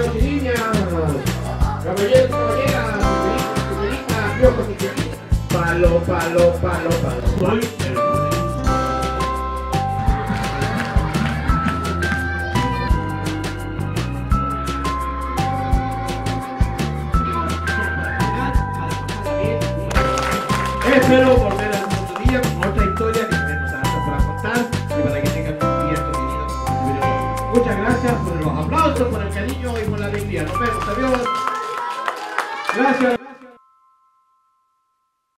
caballeros y niñas, caballeros y caballeras, señoritas, piojos y señoritas. Palo, palo, palo, palo. Soy el espero volver algún otro día con otra historia que tenemos harta para contar y para que tengan un día entretenido. Muchas gracias por los aplausos, por el cariño y por la alegría. Nos vemos, adiós. Gracias.